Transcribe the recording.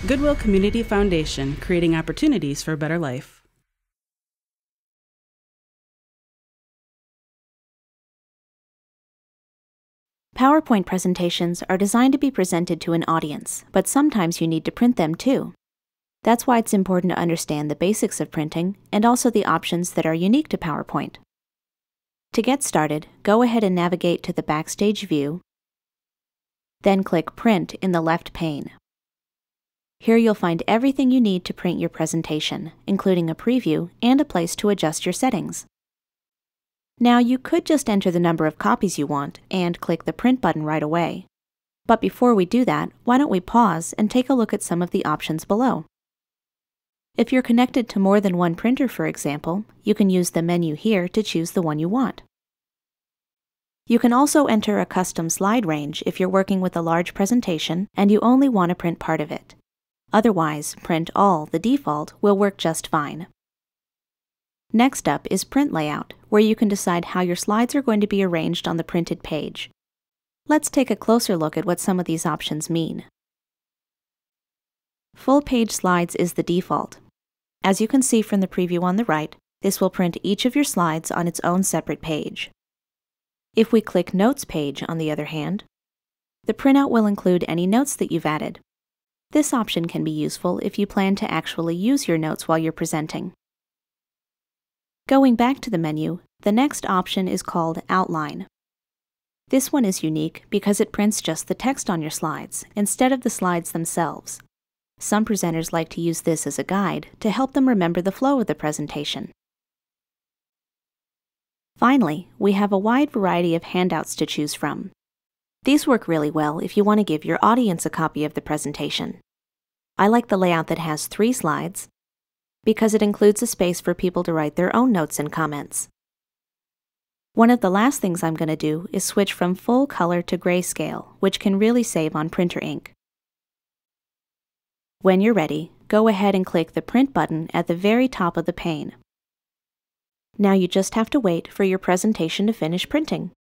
Goodwill Community Foundation, creating opportunities for a better life. PowerPoint presentations are designed to be presented to an audience, but sometimes you need to print them too. That's why it's important to understand the basics of printing and also the options that are unique to PowerPoint. To get started, go ahead and navigate to the Backstage view, then click Print in the left pane. Here you'll find everything you need to print your presentation, including a preview and a place to adjust your settings. Now you could just enter the number of copies you want and click the Print button right away. But before we do that, why don't we pause and take a look at some of the options below. If you're connected to more than one printer, for example, you can use the menu here to choose the one you want. You can also enter a custom slide range if you're working with a large presentation and you only want to print part of it. Otherwise, Print All, the default, will work just fine. Next up is Print Layout, where you can decide how your slides are going to be arranged on the printed page. Let's take a closer look at what some of these options mean. Full page slides is the default. As you can see from the preview on the right, this will print each of your slides on its own separate page. If we click Notes page, on the other hand, the printout will include any notes that you've added. This option can be useful if you plan to actually use your notes while you're presenting. Going back to the menu, the next option is called Outline. This one is unique because it prints just the text on your slides, instead of the slides themselves. Some presenters like to use this as a guide to help them remember the flow of the presentation. Finally, we have a wide variety of handouts to choose from. These work really well if you want to give your audience a copy of the presentation. I like the layout that has 3 slides because it includes a space for people to write their own notes and comments. One of the last things I'm going to do is switch from full color to grayscale, which can really save on printer ink. When you're ready, go ahead and click the Print button at the very top of the pane. Now you just have to wait for your presentation to finish printing.